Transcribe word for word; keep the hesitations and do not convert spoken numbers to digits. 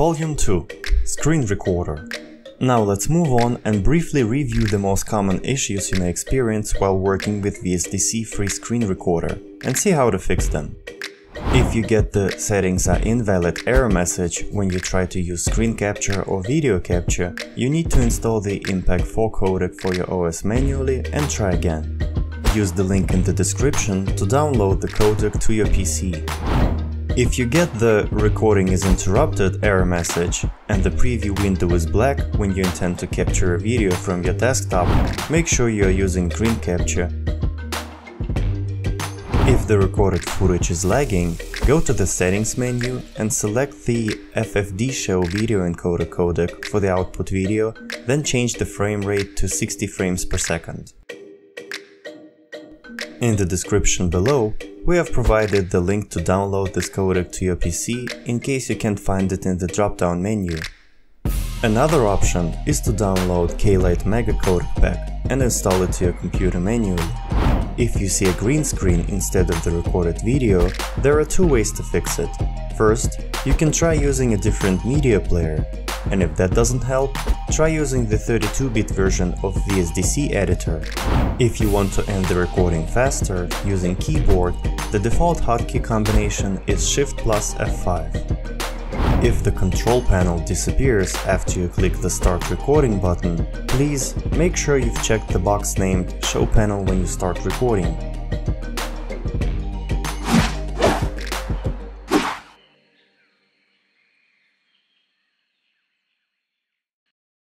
Volume two – Screen Recorder. Now let's move on and briefly review the most common issues you may experience while working with V S D C Free Screen Recorder and see how to fix them. If you get the settings are invalid error message when you try to use screen capture or video capture, you need to install the impact four codec for your O S manually and try again. Use the link in the description to download the codec to your P C. If you get the recording is interrupted error message and the preview window is black when you intend to capture a video from your desktop, make sure you are using screen capture. If the recorded footage is lagging, go to the settings menu and select the F F D show video encoder codec for the output video, then change the frame rate to sixty frames per second. In the description below, we have provided the link to download this codec to your P C in case you can't find it in the drop-down menu. Another option is to download K-Lite Mega Codec Pack and install it to your computer manually. If you see a green screen instead of the recorded video, there are two ways to fix it. First, you can try using a different media player, and if that doesn't help, try using the thirty-two bit version of V S D C Editor. If you want to end the recording faster using keyboard, the default hotkey combination is Shift plus F five. If the control panel disappears after you click the Start Recording button, please make sure you've checked the box named Show Panel when you start recording.